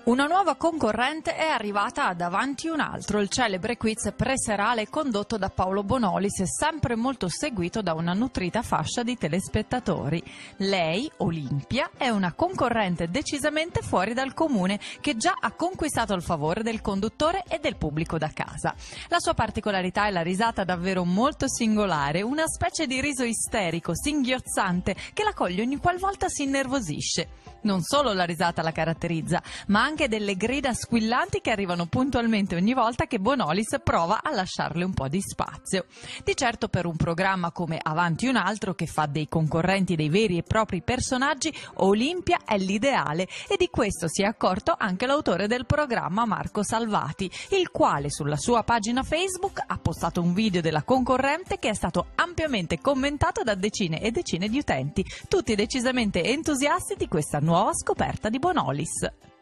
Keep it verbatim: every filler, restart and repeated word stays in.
Una nuova concorrente è arrivata a Davanti un altro, il celebre quiz preserale condotto da Paolo Bonolis e sempre molto seguito da una nutrita fascia di telespettatori. Lei, Olimpia, è una concorrente decisamente fuori dal comune che già ha conquistato il favore del conduttore e del pubblico da casa. La sua particolarità è la risata davvero molto singolare, una specie di riso isterico, singhiozzante, che la coglie ogni qualvolta si innervosisce. Non solo la risata la caratterizza, ma anche delle grida squillanti che arrivano puntualmente ogni volta che Bonolis prova a lasciarle un po' di spazio. Di certo per un programma come Avanti un altro, che fa dei concorrenti dei veri e propri personaggi, Olimpia è l'ideale, e di questo si è accorto anche l'autore del programma, Marco Salvati, il quale sulla sua pagina Facebook ha postato un video della concorrente che è stato ampiamente commentato da decine e decine di utenti, tutti decisamente entusiasti di questa nuova scoperta di Bonolis.